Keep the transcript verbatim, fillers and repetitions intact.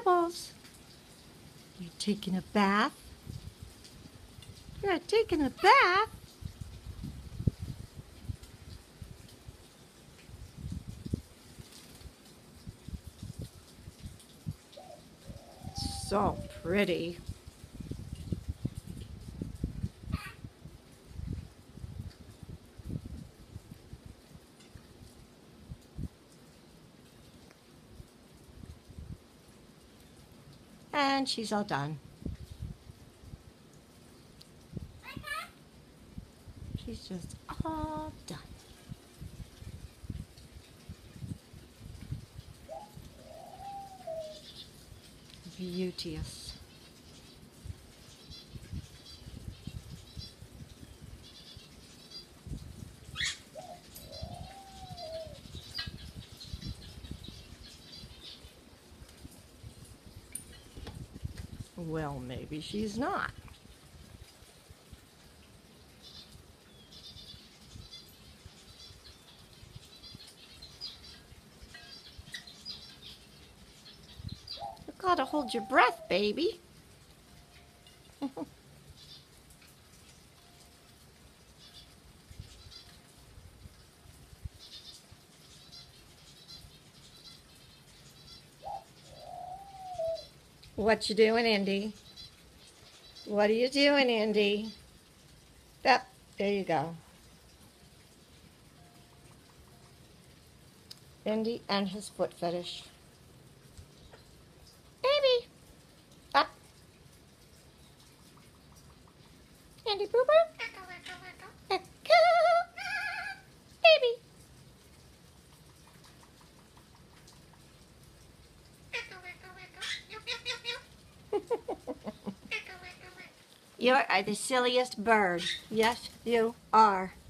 Pebbles, you taking a bath? You're taking a bath? So pretty. And she's all done. She's just all done. Beauteous. Well, maybe she's not. You gotta hold your breath, baby. What you doing, Indee? What are you doing, Indee? That, there you go. Indee and his foot fetish. Baby! Up. Indee boo boo. Echo. Baby. You are the silliest bird. Yes, you are.